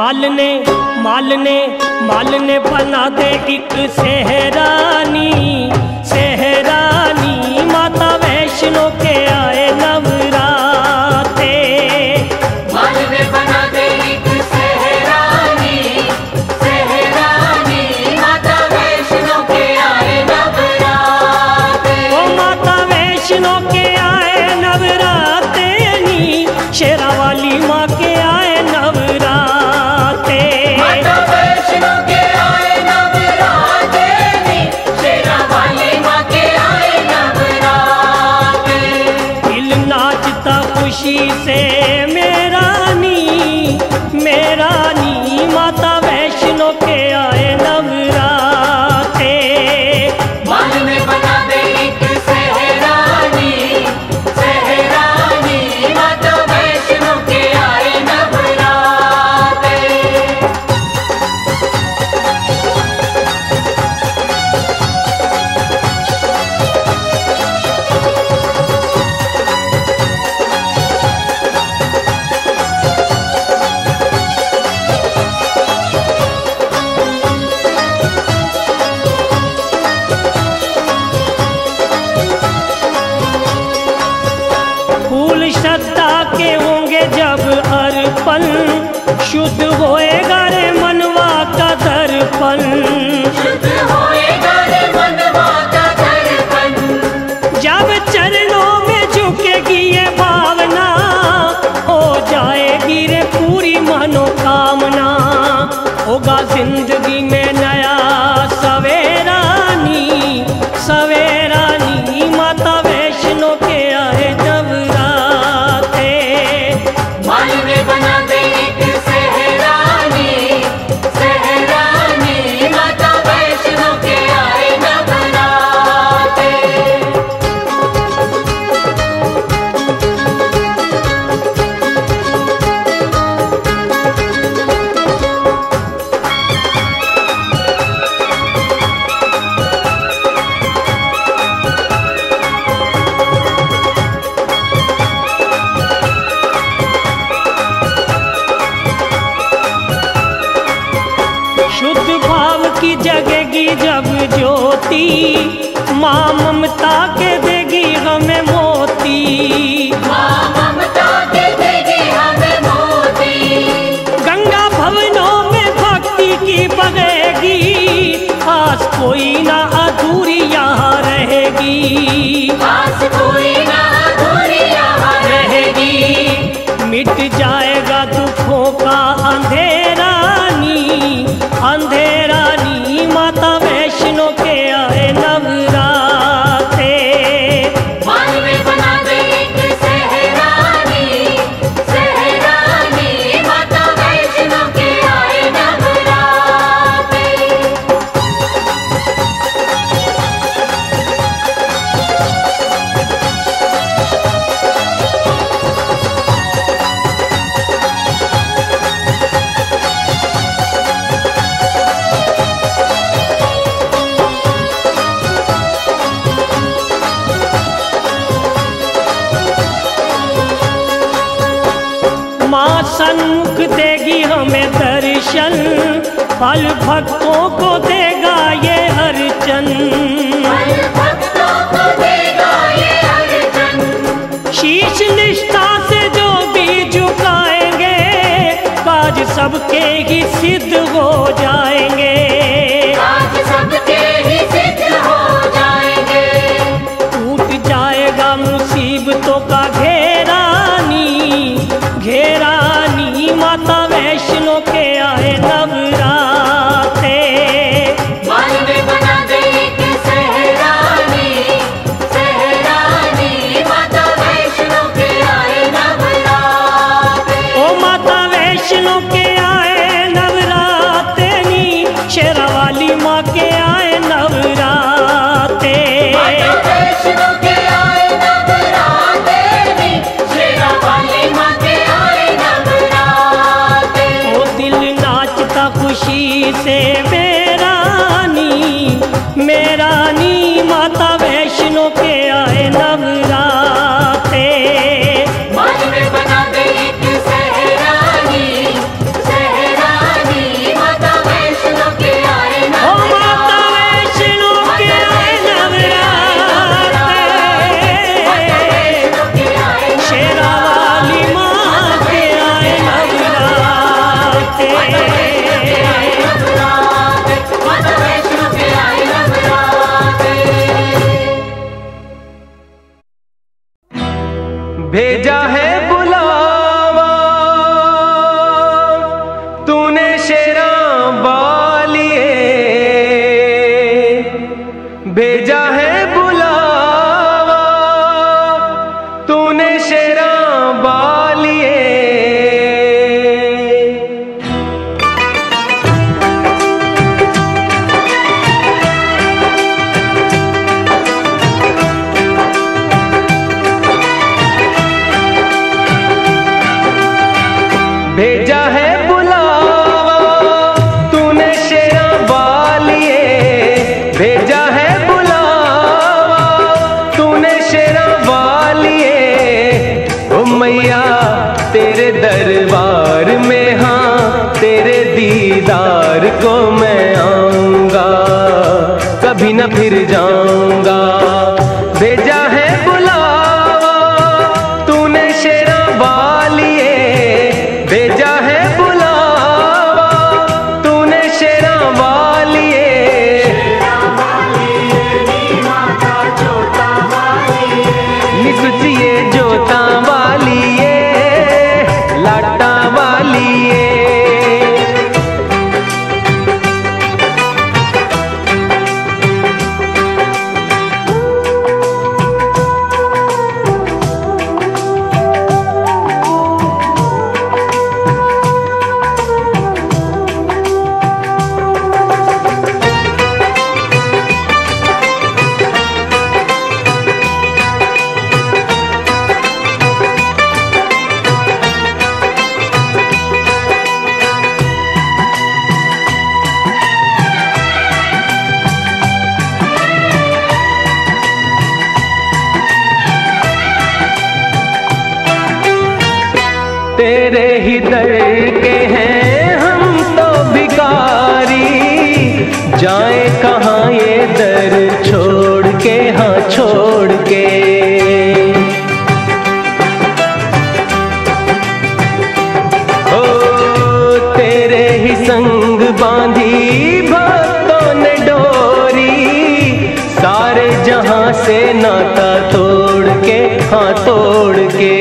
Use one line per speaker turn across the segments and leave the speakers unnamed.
माल ने बना दे एक सेहरानी, सेहरानी माता वैष्णो के आए नवराते।
माल ने बना दे एक सेहरानी, सेहरानी माता वैष्णो के आए नवराते।
ओ माता वैष्णो के आए नवराते नी, शेरा वाली माँ के आए नवराते।
माता वैष्णो के आए नवराते नी, शेरा वाली माँ के आए नवराते।
दिल नाचता खुशी से मेरा नी माता वैष्णो के आए नवराते।
माल में बना दे एक सेहरानी, सेहरानी माता वैष्णो के आए नवराते।
फूल श्रद्धा के होंगे जब अर्पण, शुद्ध होएगा रे मनवा का दर्पण।
शुद्ध होएगा रे मनवा का दर्पण।
जब चरणों में झुकेगी ये भावना, हो जाएगी रे पूरी मनोकामना। होगा जिंदगी में नया सवेरा नी, सवेरा नी माता वैष्णो के आए नवराते।
माल में बना दे एक सेहरानी, सेहरानी माता वैष्णो के आए नवराते।
शुद्ध भाव की जगेगी जब ज्योति, माँ ममता के देगी हमें मोती।
माँ ममता के देगी हमें मोती।
गंगा भवनों में भक्ति की बहेगी, आस कोई ना अधूरी यहाँ रहेगी।
आस कोई ना अधूरी यहाँ रहेगी।
मिट जाएगा दुखों का अंधेरा नी माता वैष्णो के आए नवराते।
माल में बना दे एक सेहरानी, सेहरानी माता वैष्णो के आए नवराते।
माँ सन्मुख देगी हमें दर्शन, फल भक्तों को देगा ये अर्चन।
फल भक्तों को देगा ये अर्चन।
शीश निष्ठा से जो भी झुकाएंगे, काज सबके ही सिद्ध हो जाएंगे।
आज सबके ही सिद्ध हो जाएंगे।
टूट जाएगा मुसीबतों का घेरानी माता वैष्णो के आए नवराते।
माल में बना दे एक सेहरानी, सेहरानी माता वैष्णो के आए नवराते।
ओ माता वैष्णो के आए नवराते नी, शेरा वाली माँ के आए नवराते।
माता वैष्णो के आए नवराते नी, शेरा वाली माँ के आए नवराते।
ओ दिल नाचता खुशी से मेरा नी माता वैष्णो के आए नवराते।
माल में बना दे एक सेहरानी, सेहरानी माता वैष्णो के आए नवराते।
भेजा है बुलावा तूने शेरा बालिए, भेजा है बुलावा तूने शेरा बालिए। भेजा है बुलावा तूने शेरा बालिए, भेजा है बुलावा तूने शेरा बालिए। ओ मैया तेरे दरबार में, हाँ तेरे दीदार को मैं आऊंगा, कभी न फिर जाऊंगा। भेजा है बुलावा तूने शेरा बालिए, भेजा है बुलावा तूने शेरा वालिए। निसुचिए जोता वालिए, लाटा वालिए। तेरे ही दर के हैं हम तो भिखारी, जाए कहाँ ये दर छोड़ के, हाँ छोड़ के। ओ तेरे ही संग बांधी भक्तों ने डोरी, सारे जहां से नाता तोड़ के, हाँ तोड़ के।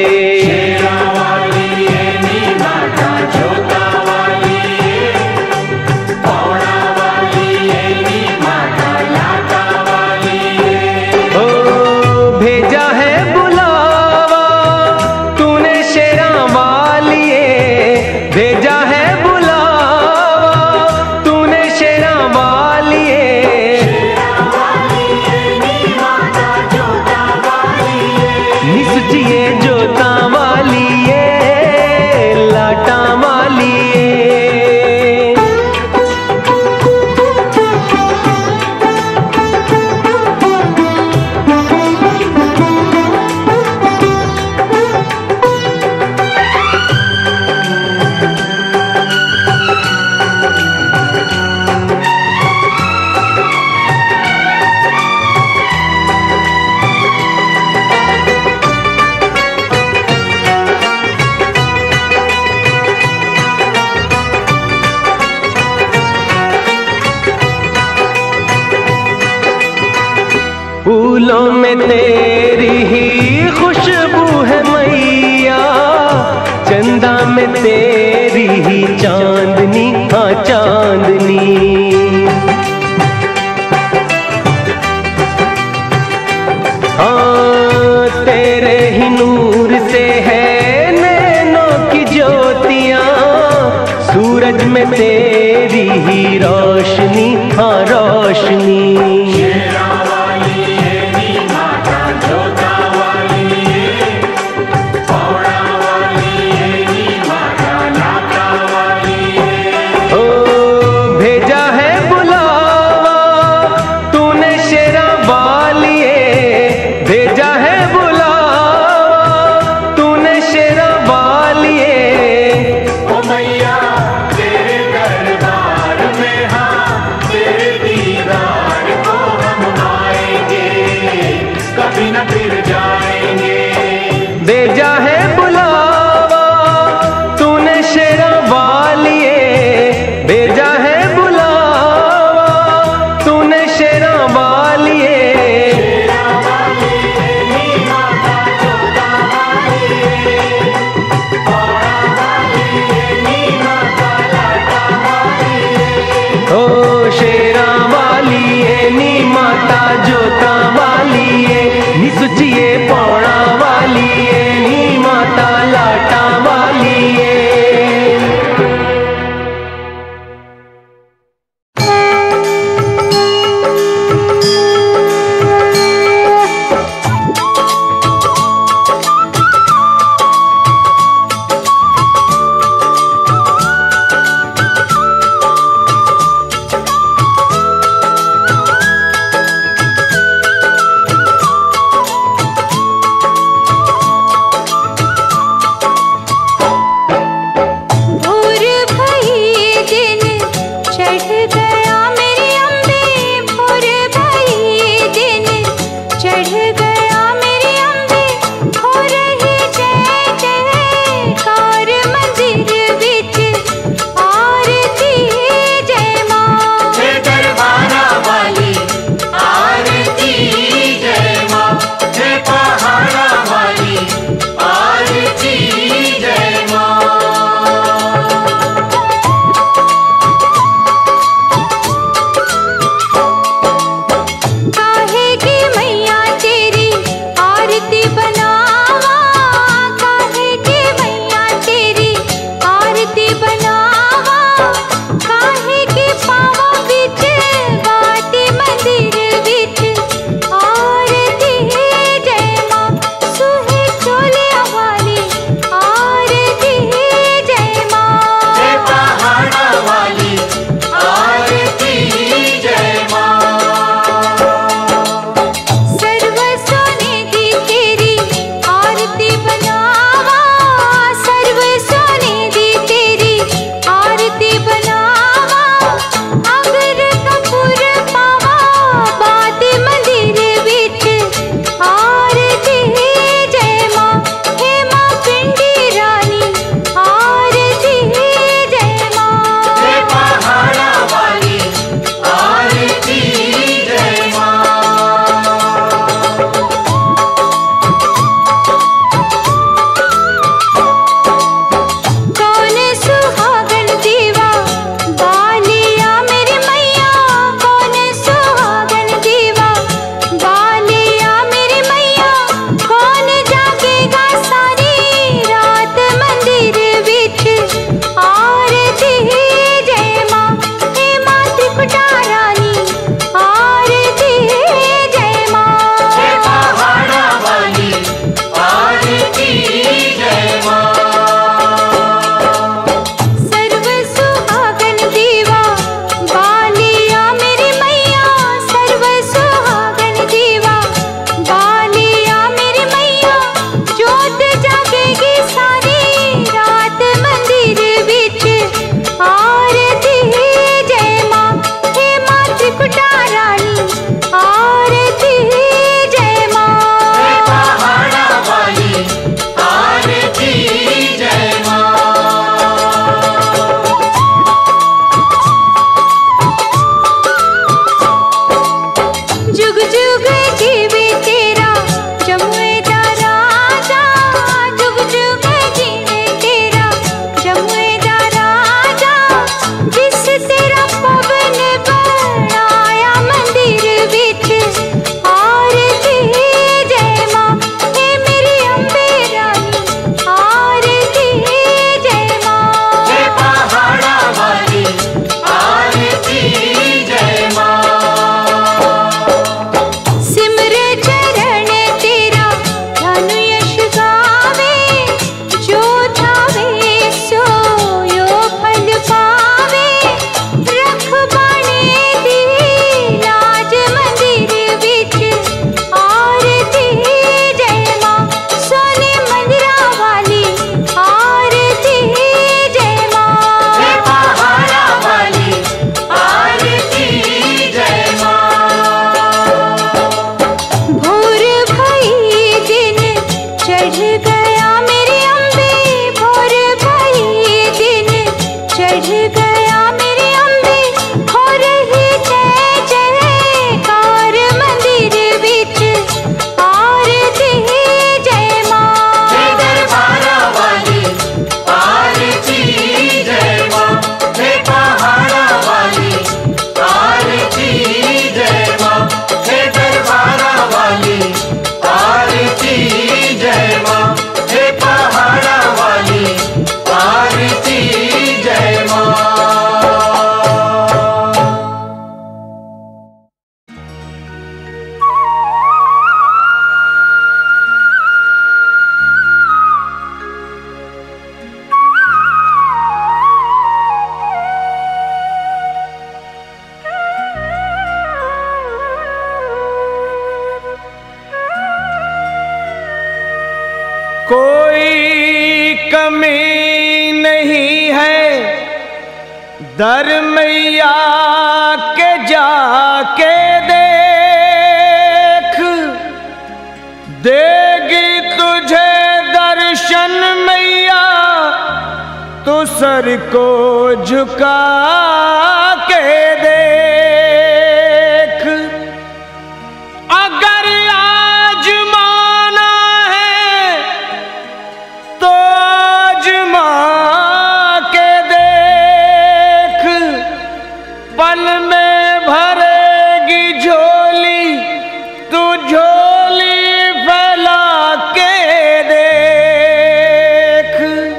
फूलों में तेरी ही खुशबू है मैया, चंदा में तेरी ही चांदनी, हाँ चांदनी। हाँ तेरे ही नूर से है नैनों की ज्योतियाँ, सूरज में तेरी ही रोशनी, हाँ रोशनी। कमी नहीं है, दर मैया के जाके देख, देगी तुझे दर्शन मैया, तो सर को झुका के देख। अगर आजमाना है तो आजमा के देख, पल में भरेगी झोली, तू झोली फैला के देख।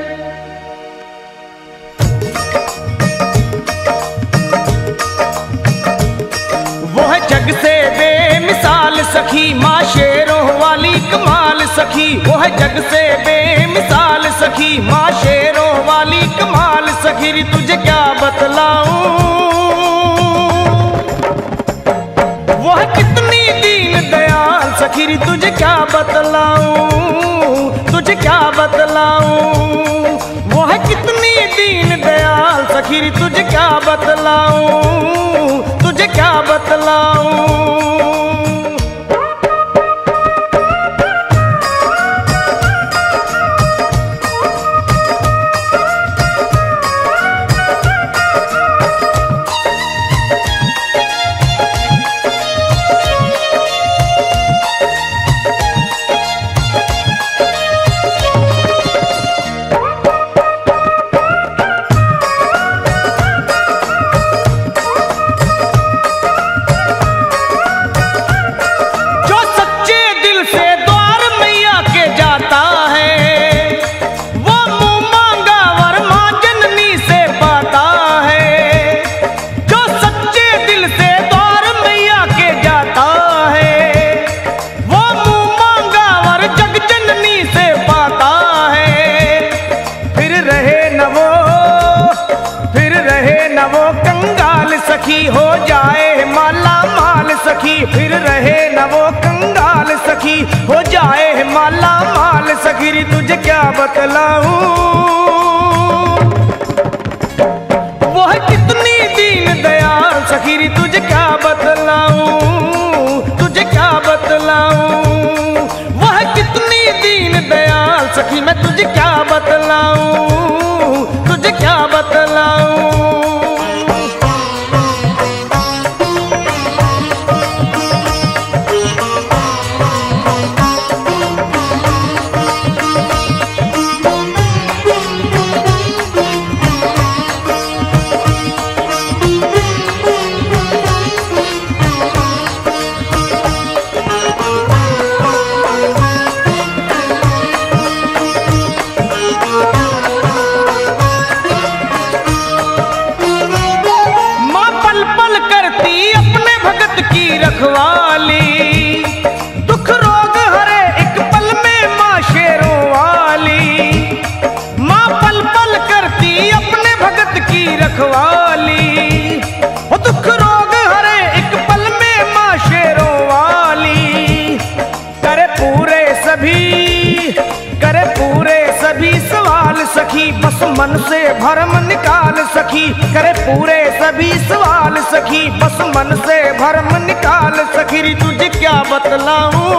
वो है जग से बेमिसाल सखी, माँ शेरों वाली कमाल सखी। वो है जग से बेमिसाल सखी, माँ शेरों वाली कमाल सखी। तुझे क्या बतलाऊं, वो है कितनी दीन दयाल सखी। तुझे क्या बतलाऊं, तुझे क्या बतलाऊं, वो है कितनी दीन दयाल सखी। तुझे क्या बतलाऊं, तुझे क्या बतलाऊं। सखी हो जाए माला माल सखी, फिर रहे न वो कंगाल सखी, हो जाए माला माल सखी। तुझे क्या बतलाऊं, वो है कितनी दीन दयाल सखी। तुझे क्या बतलाऊं, तुझे क्या बतलाऊं, वो है कितनी दीन दयाल सखी। मैं तुझे क्या बतलाऊं, तुझे क्या बतलाऊं। रखवाली, दुख रोग हरे एक पल में माँ शेरों वाली। माँ पल पल करती अपने भगत की रखवाली, वो दुख रोग हरे एक पल में माँ शेरों वाली। करे पूरे सभी सवाल सखी, बस मन से भरम निकाल सखी। करे पूरे सभी सवाल सखी, बस मन से भरम निकाल सखी। तुझे क्या बतलाऊं,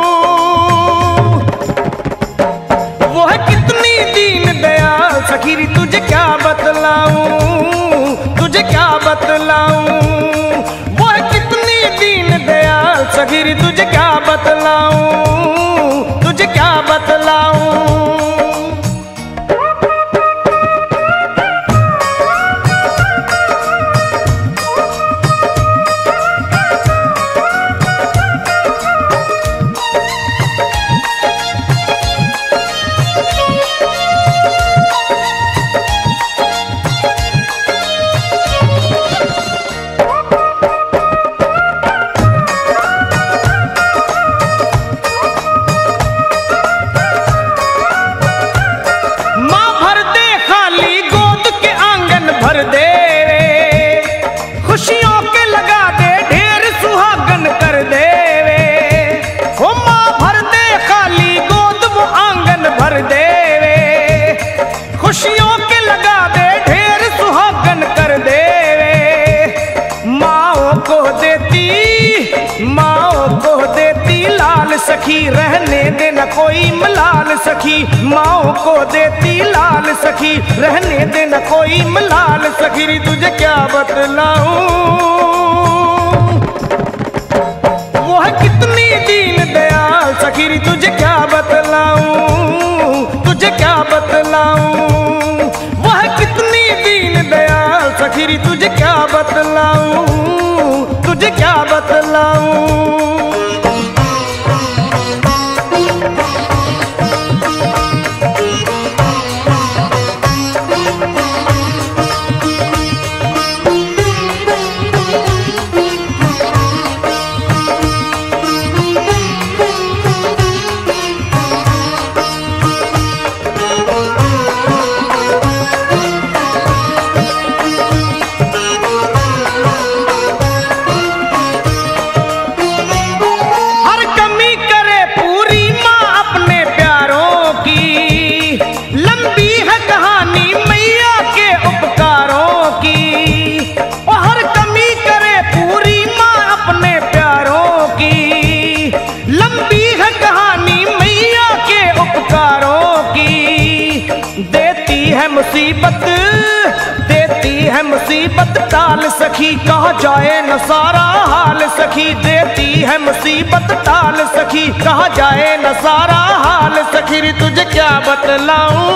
वो है कितनी दीन दयाल सखी। तुझे क्या बतलाऊं, तुझे क्या बतलाऊं, वो है कितनी दीन दयाल सखी। तुझे क्या बतलाऊं, तुझे क्या बतलाऊं। सखी, रहने दे न कोई मलाल सखी, माओ को देती लाल सखी, रहने दे न कोई मलाल सखी। री तुझे क्या बतलाऊं वो है कितनी दीन दयाल सखी, री तुझे क्या बतलाऊं, तुझे क्या बतलाऊं वो है कितनी दीन दयाल सखी, री तुझे क्या बतलाऊं, तुझे क्या बतलाऊं। मुसीबत देती है मुसीबत टाल सखी, कहा जाए न सारा हाल सखी, देती है मुसीबत टाल सखी, कहा जाए न सारा हाल सखी। री तुझे क्या बतलाऊं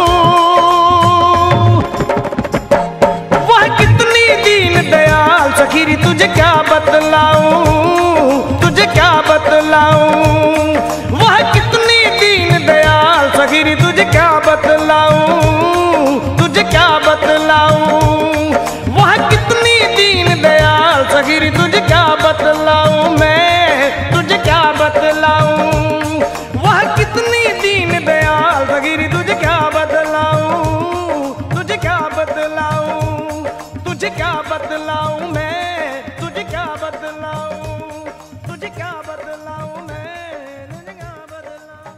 वह कितनी दीन दयाल सखी, री तुझे क्या बतलाऊं, तुझे क्या बतलाऊं वह कितनी दीन दयाल सखी, री तुझे क्या बतलाऊं, तुझे क्या बतलाऊं वह कितनी दीन दयाल सखी, री तुझे क्या बतलाऊं मैं, तुझे क्या बतलाऊं वह कितनी दीन दयाल सखी, री तुझे क्या बतलाऊं, तुझे क्या बतलाऊं, तुझे क्या बतलाऊं मैं, तुझे क्या बतलाऊं, तुझे क्या बतलाऊं मैं, तुझे क्या बतलाऊं।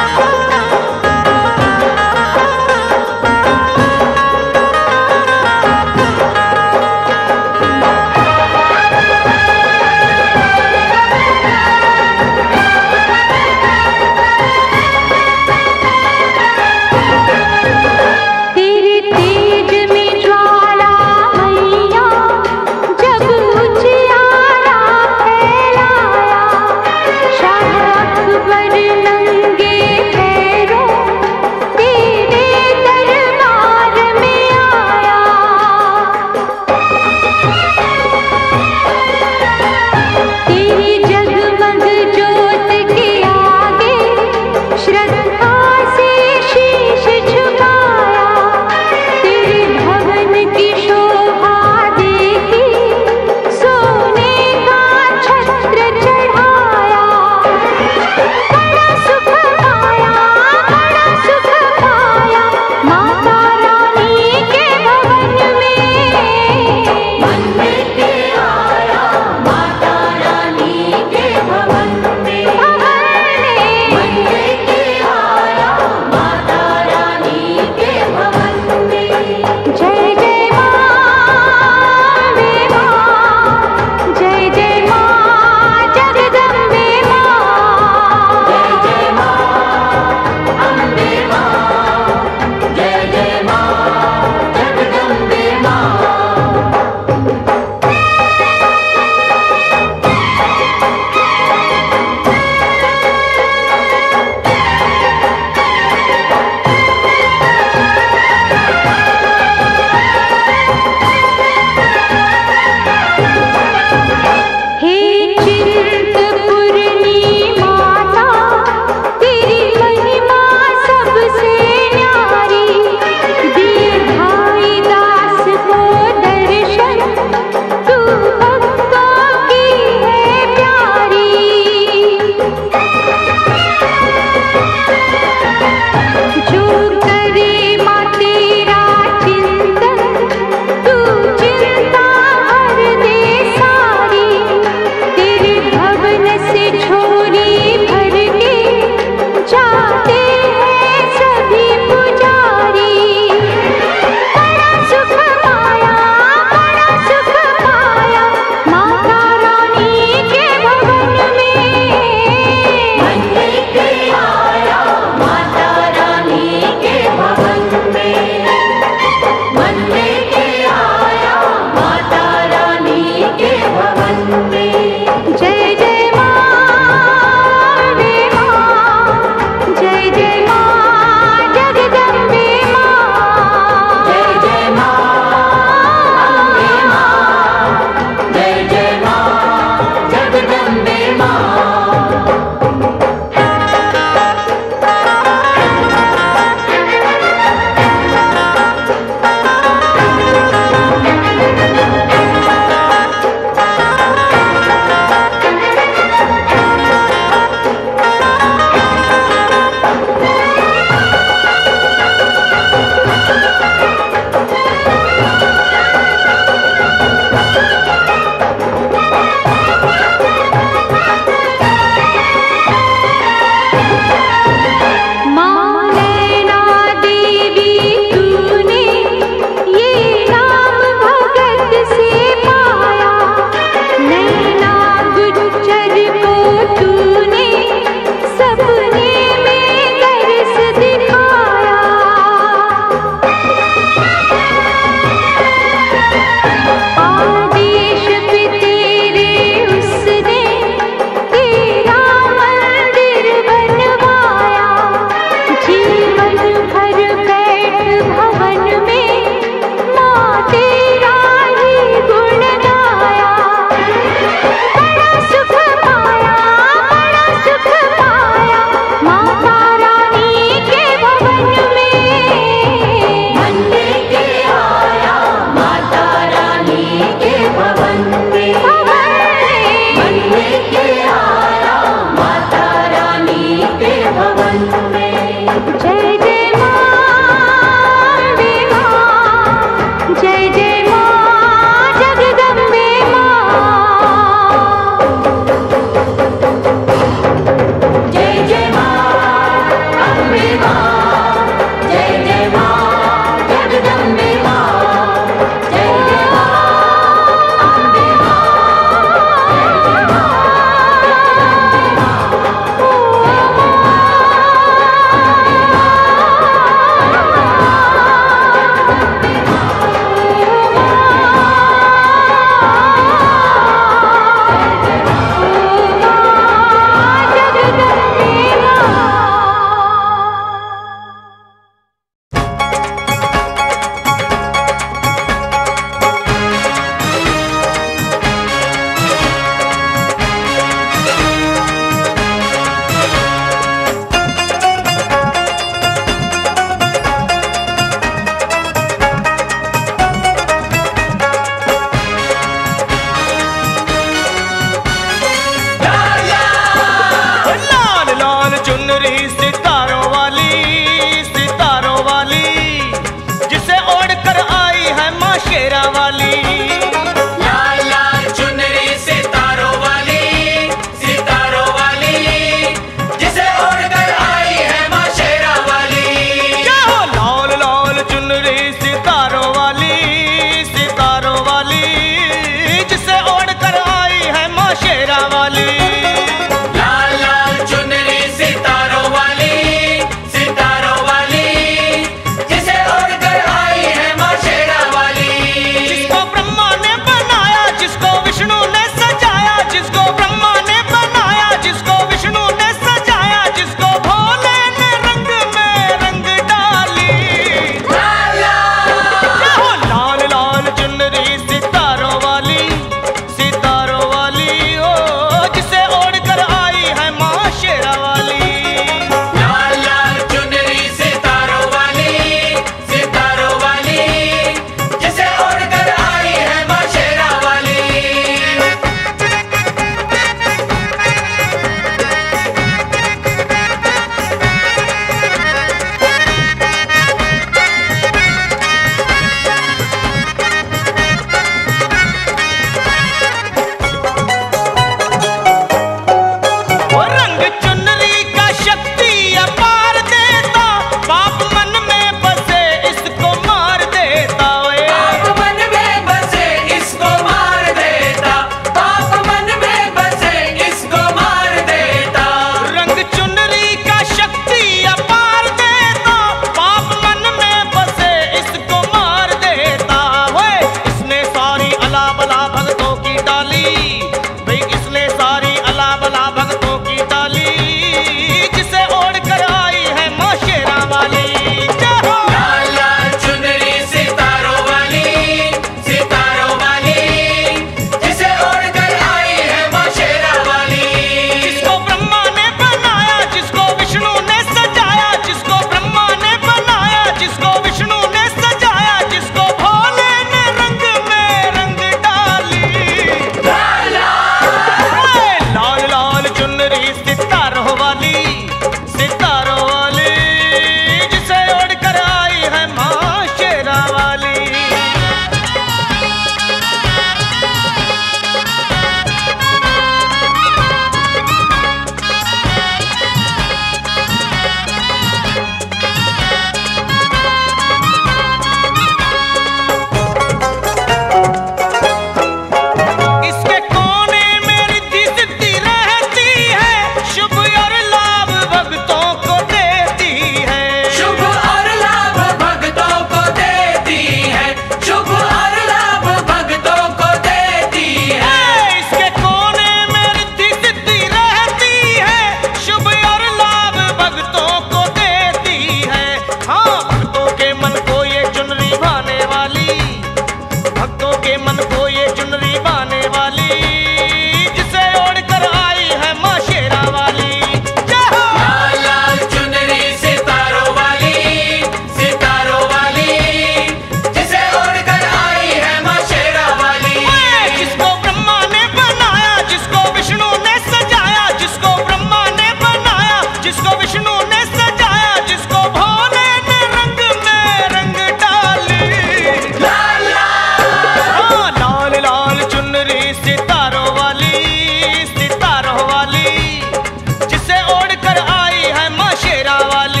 विष्णु ने सजाया, जिसको भोले ने रंग में रंग डाली।
लाल
हाँ, लाल लाल चुनरी सितारों वाली, सितारों वाली, जिसे ओढ़ कर आई है माँ शेरा वाली।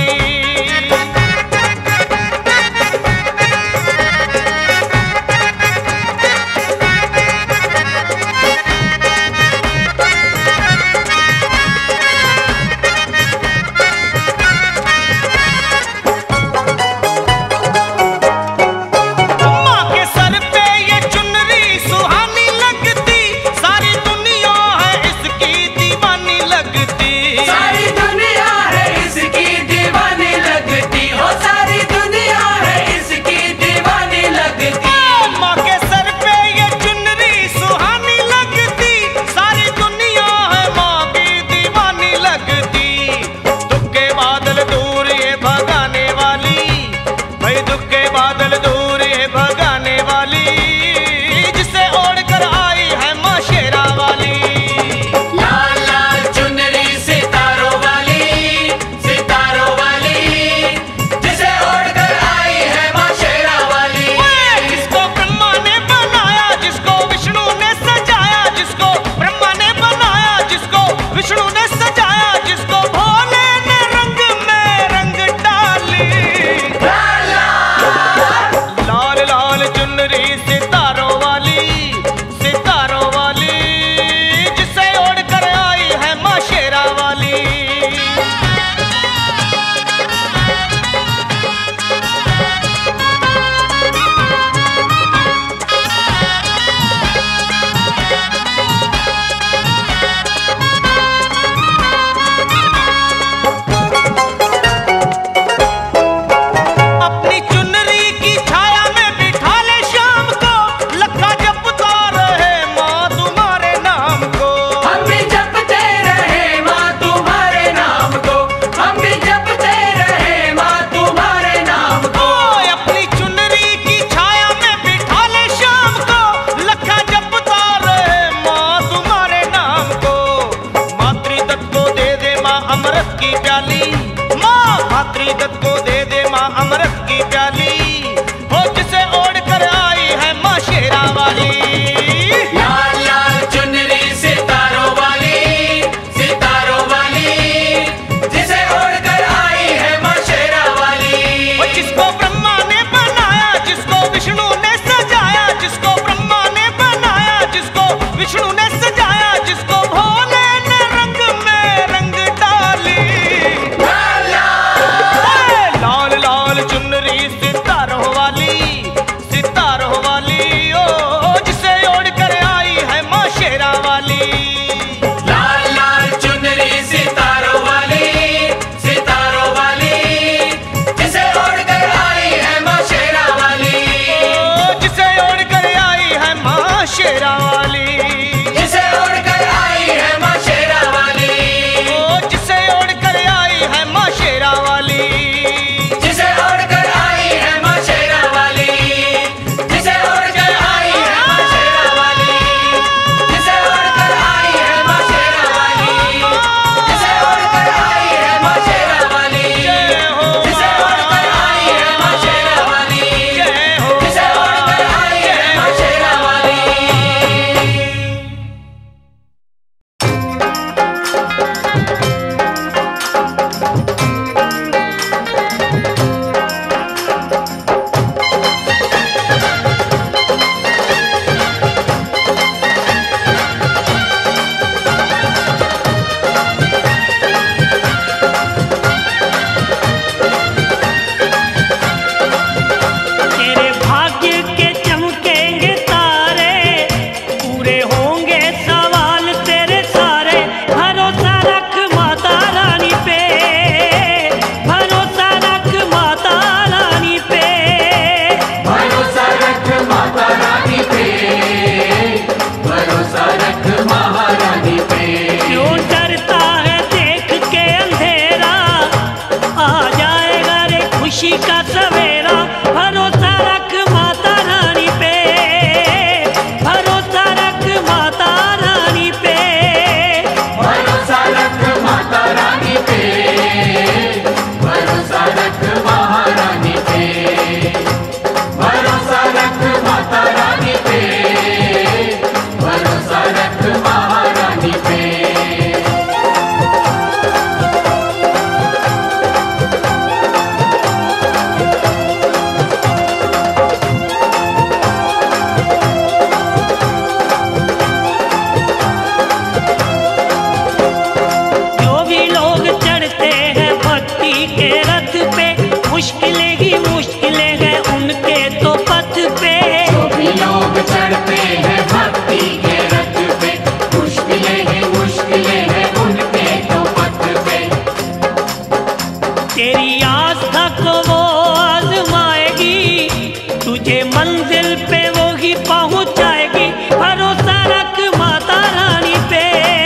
तेरी आस्था को वो आजमाएगी, तुझे मंजिल पे वो ही पहुंचाएगी। भरोसा रख माता रानी पे,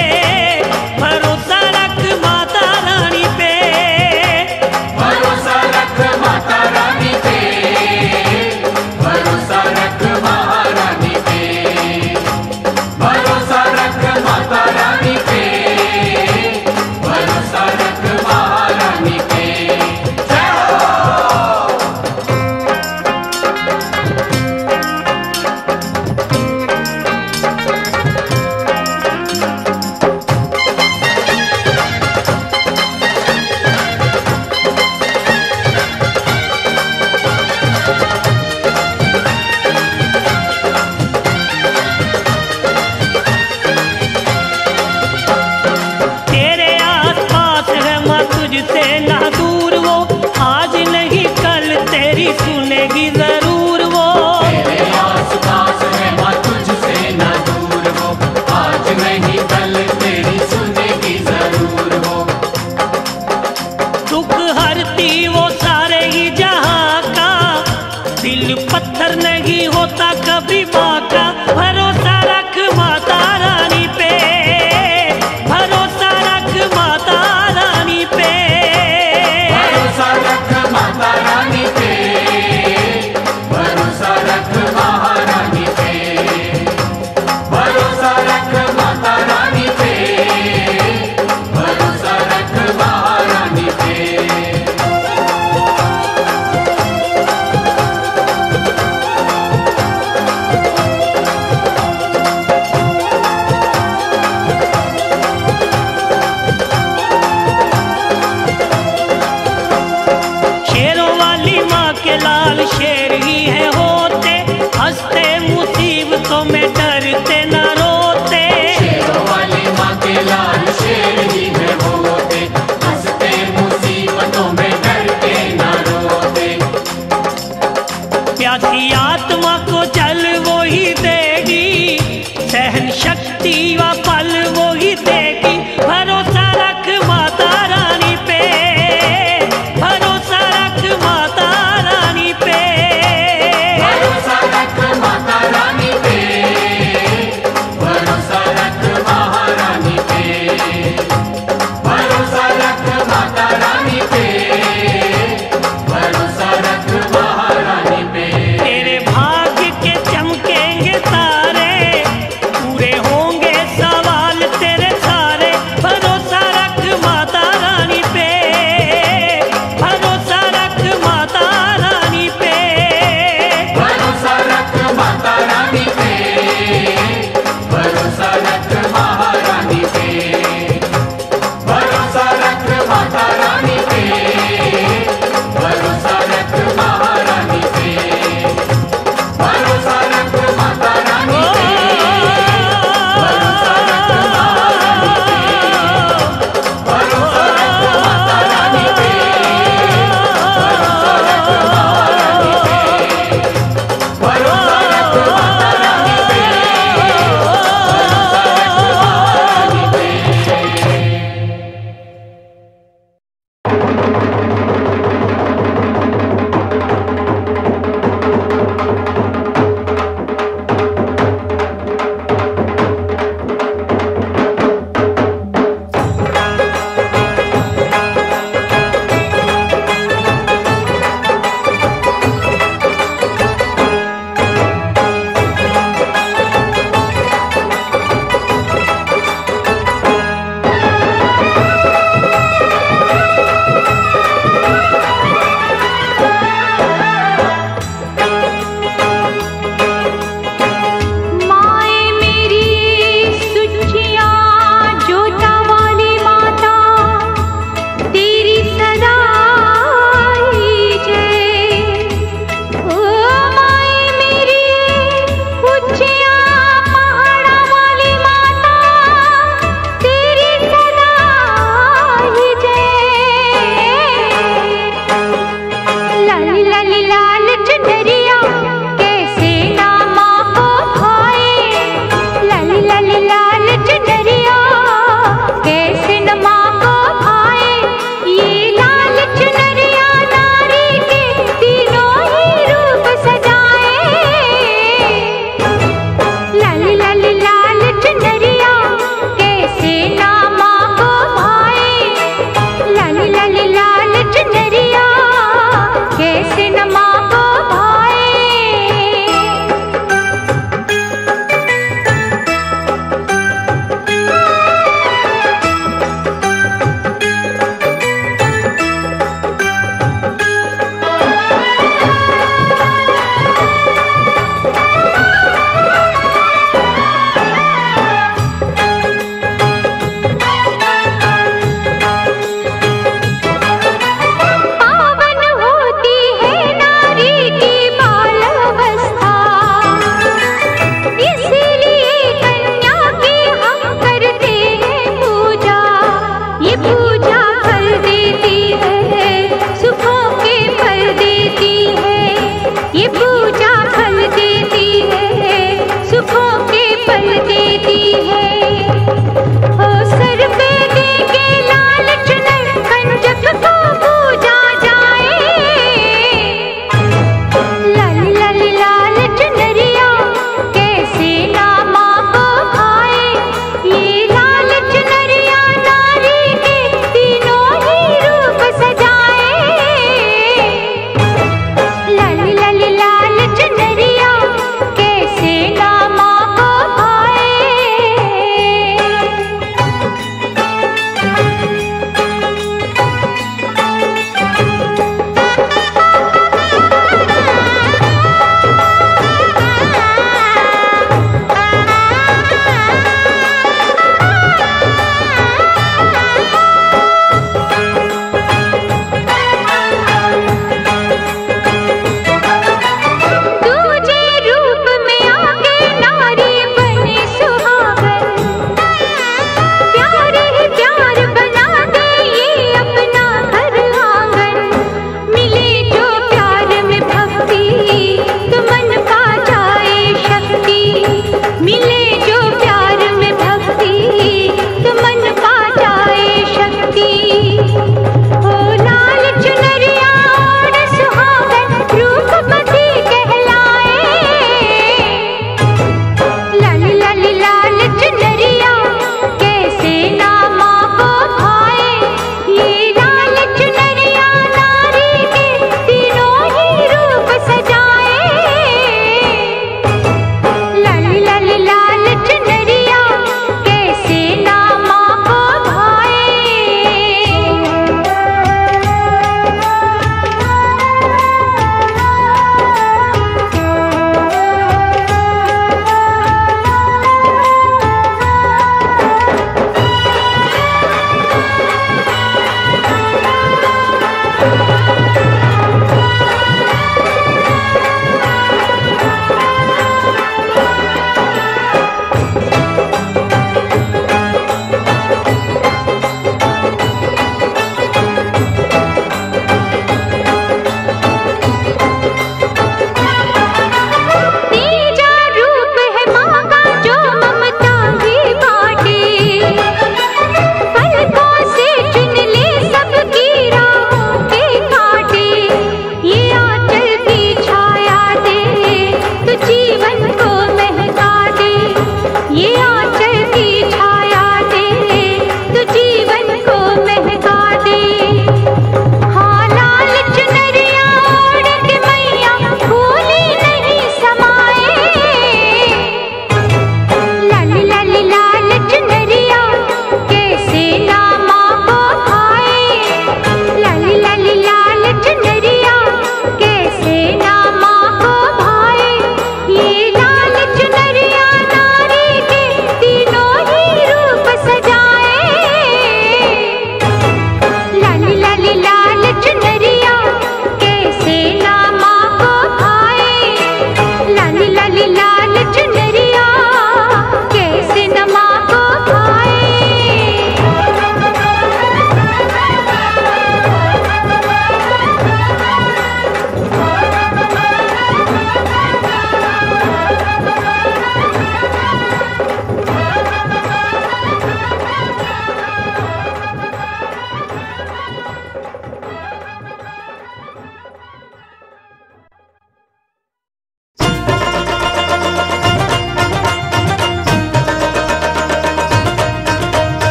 भरोसा रख माता रानी पे,
भरोसा रख माता रानी पे, भरोसा रख महारानी पे, भरोसा रख माता रानी पे, भरोसा रख महारानी पे। जय हो।
तेरे आसपास है माँ तुझसे ना दूर वो, आज नहीं कल तेरी सुनेगी जरूर वो।
तेरे आस-पास है माँ तुझसे ना दूर वो, आज नहीं कल तेरी सुनेगी जरूर वो।
दुख हरती वो सारे ही जहाँ का, दिल पत्थर नहीं होता कभी माँ का। भरोसा रख माता रानी पे, भरोसा रख माता रानी पे,
भरोसा रख माता रानी पे, भरोसा रख महारानी पे, भरोसा रख माता रानी पे, भरोसा रख महारानी पे।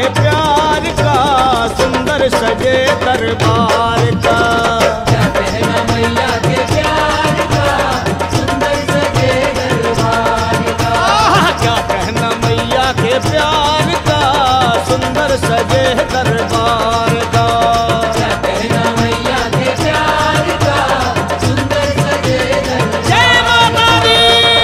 के प्यार का सुंदर सजे दरबार का।
क्या कहना मैया के प्यार का सुंदर सजे दरबार का।
क्या कहना मैया के प्यार का सुंदर सजे दरबार का।
क्या कहना मैया के प्यार का सुंदर सजे दरबार।
जय माता दी।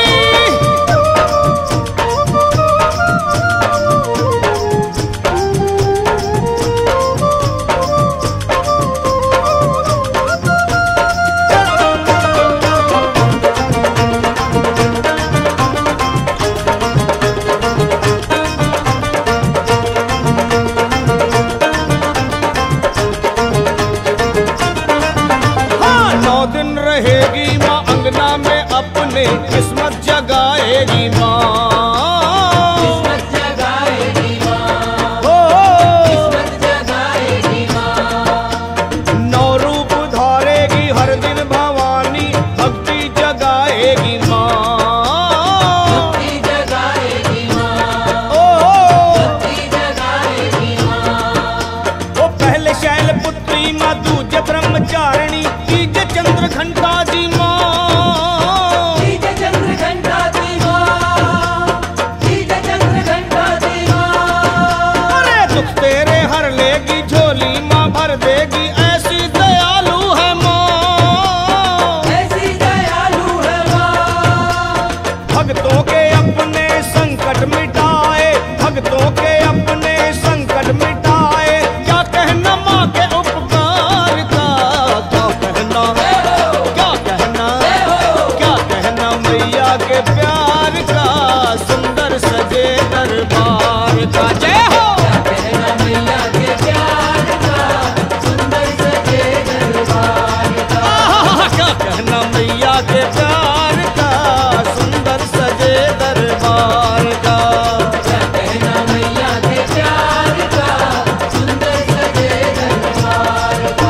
हाँ, 9 दिन रहेगी माँ अंगना में अपने, किस्मत जगाएगी माँ।
किस्मत जगाएगी माँ।
हो
किस्मत जगाएगी माँ।
9 रूप धारेगी हर दिन भवानी, भक्ति जगाएगी माँ।
भक्ति जगाएगी माँ।
ओ
भक्ति जगाएगी माँ।
वो पहले शैलपुत्री माँ, दूजे ब्रह्मचारिणी, तीजे चंद्र घंटा जी माँ।
तीजे चंद्र घंटा दी माँ। तीजे चंद्र घंटा दी माँ।
अरे दुख तेरे हर लेगी झोली माँ, भर देगी ऐसी दयालु है माँ।
ऐसी दयालु है माँ।
भक्तों के अपने संकट मिटाए, भक्तों के अपने संकट मिटाए। क्या कहना माँ के उपकार का, क्या कहना, क्या कहना, क्या कहना मैया के प्यार का सुंदर सजे दरबार का। जय हो।
क्या कहना मैया के प्यार का सुंदर सजे दरबार का।
क्या कहना मैया के प्यार का सुंदर सजे दरबार का।
क्या कहना मैया के प्यार का सुंदर सजे दरबार का।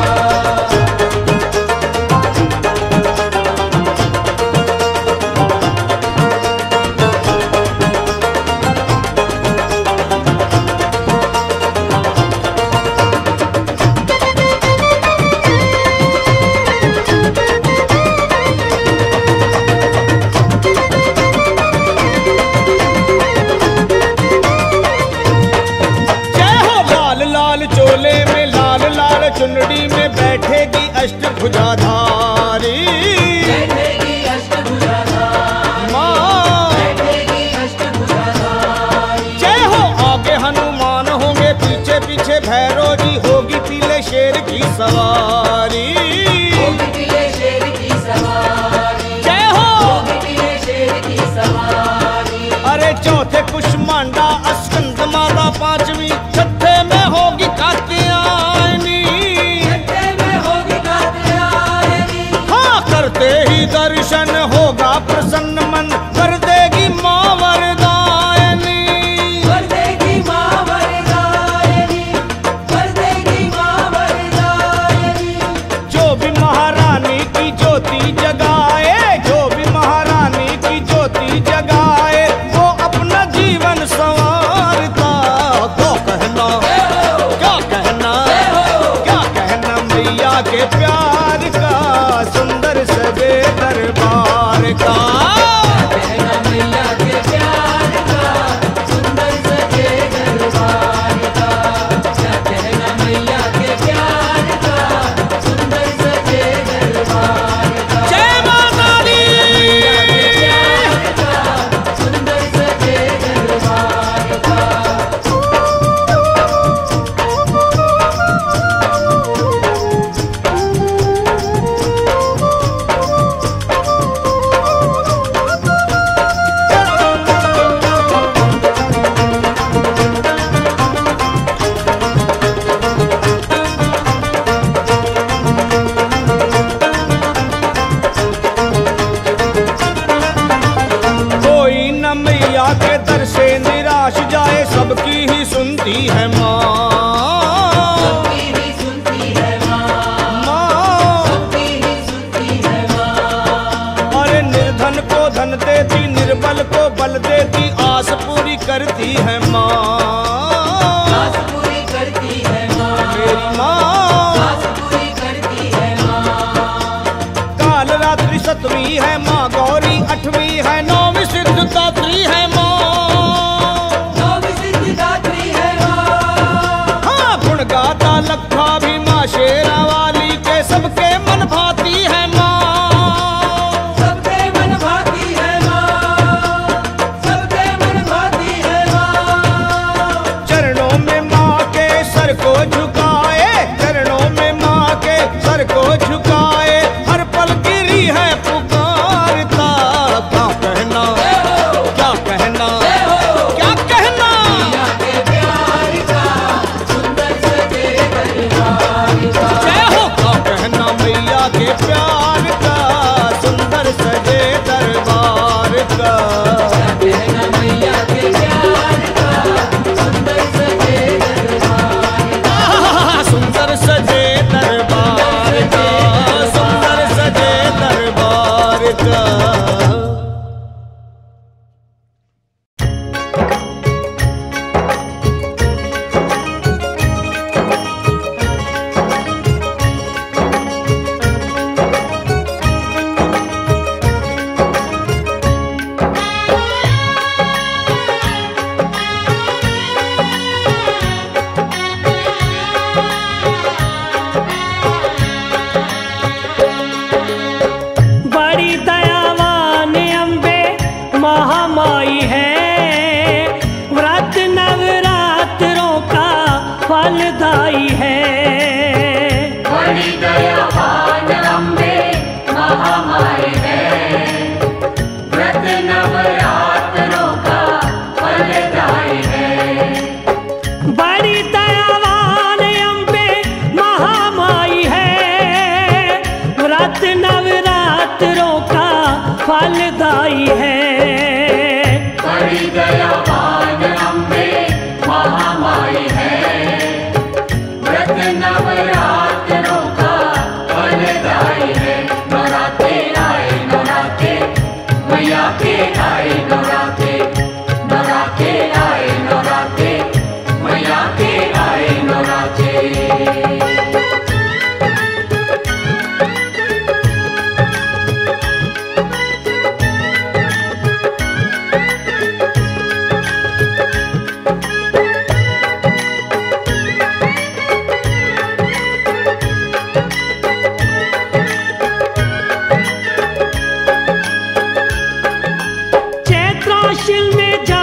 जय हो। लाल लाल चोले में लाल लाल चुनड़ी में बैठेगी अष्टभुजाधारी
बैठेगी अष्टभुजाधारी।
माँ।
बैठेगी अष्टभुजाधारी।
जय हो। आगे हनुमान होंगे, पीछे पीछे भैरव जी, होगी पीले शेर की सवारी।
होगी पीले शेर की सवारी।
जय हो।
होगी पीले शेर की सवारी।
अरे चौथे कुष्मांडा, स्कंद माता पांचवी, छठे में होगी कात्यायनी।
छठे में होगी कात्यायनी।
हाँ, करते ही दर्शन होगा प्रसन्न मन, कर देगी माँ वरदायनी।
कर देगी माँ वरदायनी। कर देगी माँ वरदायनी।
जो भी महारानी की ज्योति जगाए, जो भी महारानी की ज्योति जगाए, वो अपना जीवन संवारता। क्या कहना, क्या कहना, क्या कहना मैया के प्यार का सुंदर सजे दरबार का।
कहना मैया के प्यार का सुंदर सजे दरबार का। क्या कहना मैया के प्यार का सुंदर सजे दरबार का।
जय माता दी।
मैया के प्यार का सुंदर सजे दरबार का।
कोई न मैया के दर से निराश जाए, सबकी ही सुनती है माँ।
सबकी ही सुनती है माँ।
माँ।
सबकी ही सुनती है माँ।
अरे निर्धन को धन देती, निर्बल को बल देती, आस पूरी करती है माँ।
आस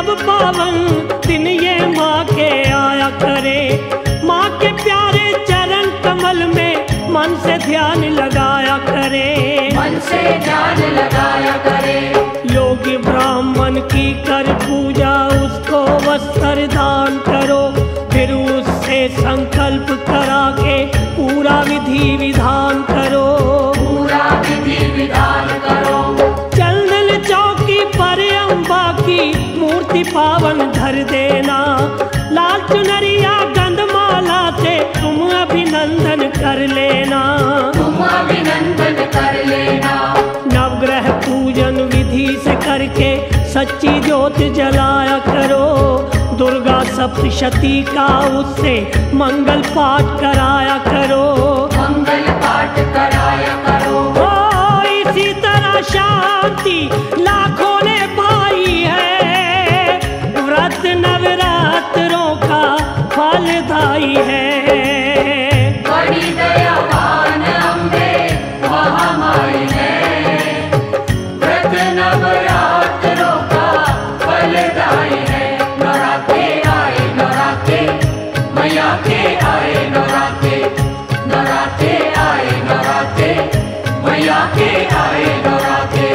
जब पावन दिन ये माँ के आया करे, माँ के प्यारे चरण कमल में मन से ध्यान लगाया करे,
मन से ध्यान लगाया करे।
योगी ब्राह्मण की कर पूजा, उसको वस्त्र दान करो, फिर उससे संकल्प करा के पूरा विधि विधान करो,
पूरा विधि विधान करो।
चंदन चौकी पर अम्बा की मूर्ति पावन धर देना, लाल चुनरिया गंधमाला से तुम अभिनंदन कर लेना,
तुम अभिनंदन कर लेना।
नवग्रह पूजन विधि से करके सच्ची ज्योत जलाया करो, दुर्गा सप्तशती का उससे मंगल पाठ कराया करो,
मंगल पाठ कराया करो।
ओ इसी तरह शांति लाखों ने पाई है, व्रत नवरात्रों का फलदायी है।
बड़ी दयावान अम्बे महामाई है, व्रत नवरात्रों का फलदायी है। नवरात्रे आए नवरात्रे, मैया के आए नवरात्रे, नवरात्रे आए नवरात्रे, मैया के आए नवरात्रे।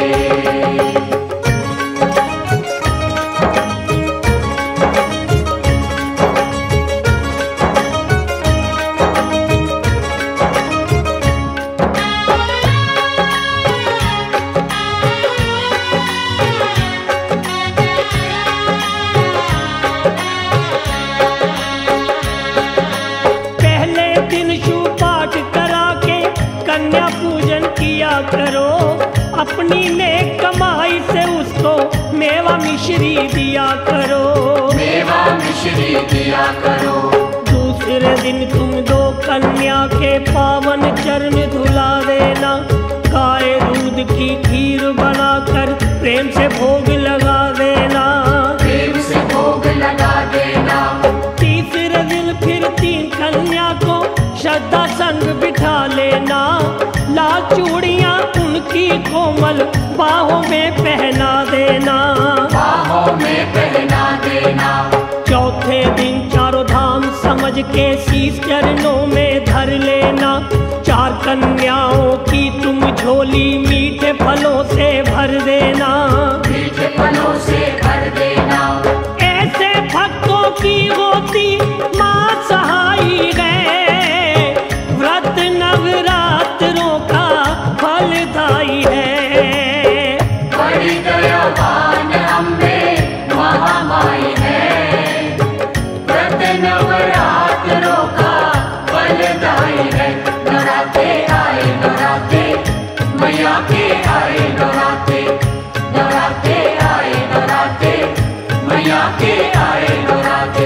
पहले दिन शिव पाठ करा के कन्या पूजन किया करो, अपनी नेक कमाई से उसको मेवा मिश्री दिया करो,
मेवा मिश्री दिया करो।
दूसरे दिन तुम दो कन्या के पावन चरण धुला देना, गाय दूध की खीर बनाकर प्रेम से भोग लगा देना,
प्रेम से भोग लगा देना।
तीसरे दिन फिर 3 कन्या को श्रद्धा संग बिठा लेना, लाल चूड़ियां उनकी कोमल बाहों में पहना देना,
बाहों में पहना देना।
चौथे दिन चारों धाम समझ के शीश चरणों में धर लेना, 4 कन्याओं की तुम झोली मीठे फलों से भर देना,
मीठे फलों से भर देना।
ऐसे भक्तों की होती माँ सहाई है, व्रत नवरात्रों का फलदायी है।
बड़ी दयावान अम्बे महामाई है, व्रत नवरात्रों का फलदायी है। नवरात्रे आए नवरात्रे, मैया के आए नवरात्रे, नवरात्रे आए नवरात्रे, मैया के आए नवरात्रे।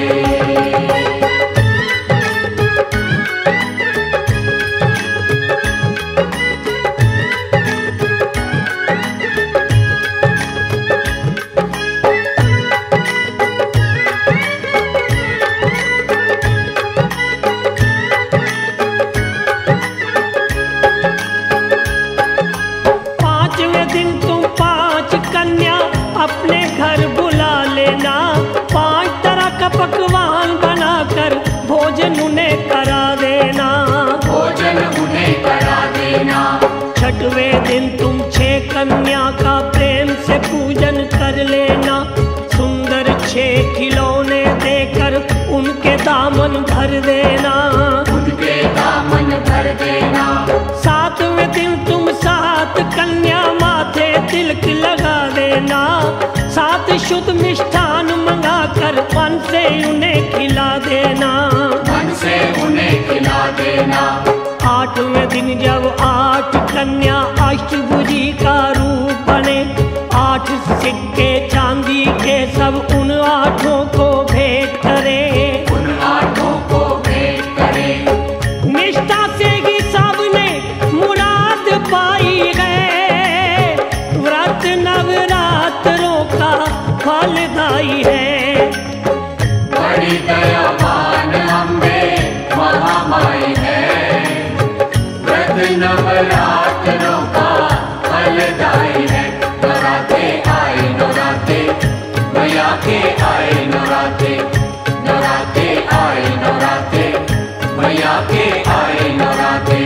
पांचवें दिन तुम 5 कन्या अपने घर बुला लेना, 5 तरह का पकवान बनाकर भोजन उन्हें करा देना,
भोजन उन्हें करा देना।
छठवें दिन तुम 6 कन्या का प्रेम से पूजन कर लेना, सुंदर 6 खिलौने देकर उनके दामन भर देना,
उनके दामन भर देना।
7वें दिन तुम 7 कन्या माथे तिलक लगा देना, 7 शुद्ध मिष्ठान मंगा कर मन से उन्हें खिला देना,
मन से उन्हें खिला देना।
8वें दिन जब 8 कन्या अष्टभुजी का रूप बने, 8 सिक्के चांदी के सब उन 8 को भेंट करे,
उन 8 को भेंट करे।
निष्ठा से ही सबने मुराद पाई है, व्रत नवरात्रों का फलदायी है।
बड़ी दयावान अम्बे महामाई है, व्रत नवरात्रों का फलदायी है। नवरात्रे आए नवरात्रे, मैया के आए नवरात्रे, नवरात्रे आए नवरात्रे, मैया के आए नवरात्रे।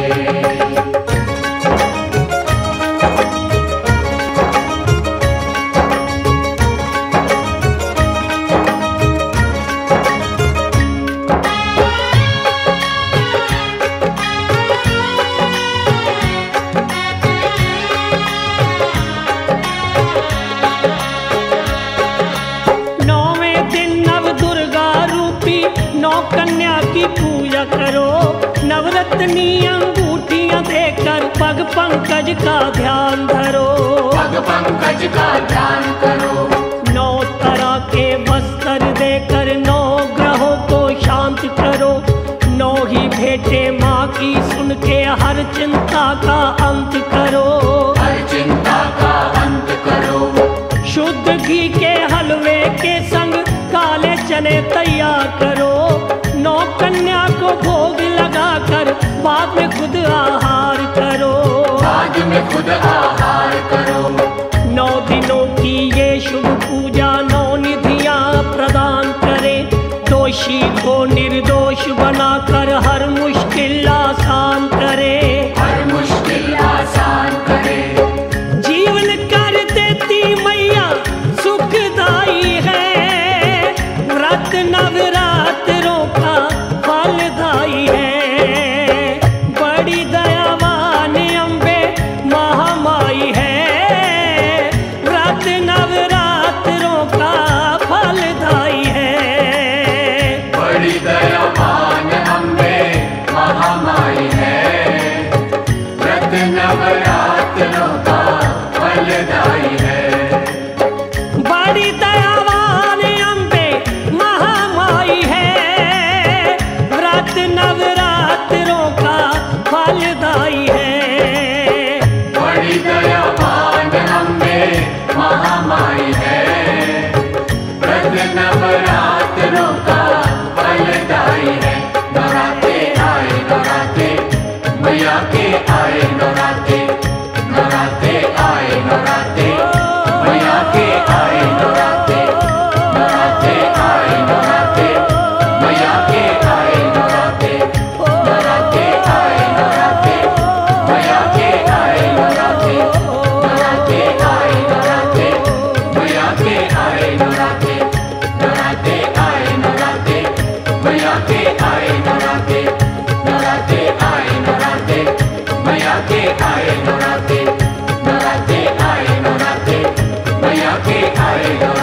नौ कन्या की पूजा करो, नवरत्नी अंगूठियां देकर पग पंकज का ध्यान धरो,
पग पंकज का ध्यान करो।
नौ तरह के वस्त्र देकर नौ ग्रहों को शांत करो, नौ ही भेंटे माँ की सुन के हर चिंता का अंत करो,
हर चिंता का अंत करो।
शुद्ध घी के हलवे के संग काले चने तैयार करो, नौ कन्या को भोग लगाकर बाद में खुद आहार करो,
बाद में खुद आहार करो।
9 दिनों की ये शुभ पूजा 9 निधियां प्रदान करे, दोषी को निर्दोष बनाकर हर मुश्किल आसान करे,
हर मुश्किल आसान करे।
जीवन कर देती मैया सुखदाई है, व्रत नवरात्रों का फलदाई है, बड़ी दयावान अम्बे महामाई है, व्रत नवरात्रों का फलदाई है,
बड़ी दयावान अम्बे महामाई है, व्रत नवरात्रों का फलदाई है।
बड़ी दयावान अम्बे महामाई है, व्रत नवरात्रों का फलदाई है,
बड़ी दयावान अम्बे महामाई है, व्रत नवरात्रों का फलदाई है। नवरात्रे आए नवरात्रे, मैया के आए नवरात्रे, नवरात्रे आए नवरात्रे, मैया के आए नवरात्रे, नवरात्रे आए नवरात्रे, मैया के आए नवरात्रे, नवरात्रे आए नवरात्रे, मैया के आए नवरात्रे, नवरात्रे आए नवरात्रे, मैया के आए नवरात्रे, नवरात्रे आए नवरात्रे, मैया के आए नवरात्रे, नवरात्रे आए नवरात्रे, मैया के आए नवरात्रे, नवरात्रे आए नवरात्रे, मैया के आए नवरात्रे।